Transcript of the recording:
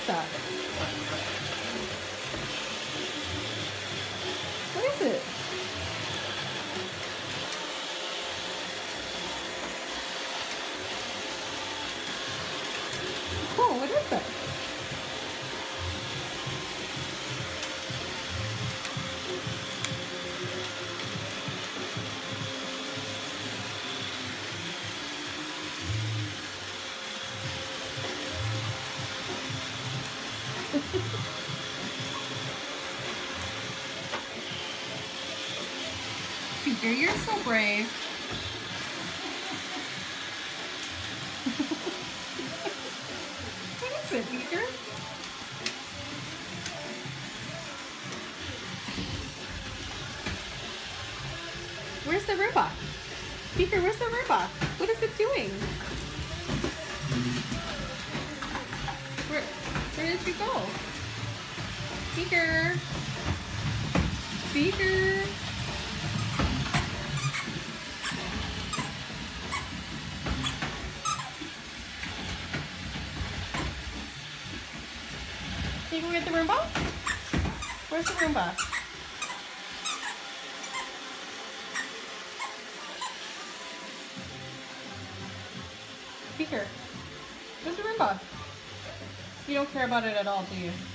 is that? What is it? Oh, what is that? Peter, you're so brave. What is it, Peter? Where's the robot? Peter, where's the robot? What is it doing? Where did you go? Peter! Peter! Can you go get the Roomba? Where's the Roomba? Peter, where's the Roomba? You don't care about it at all, do you?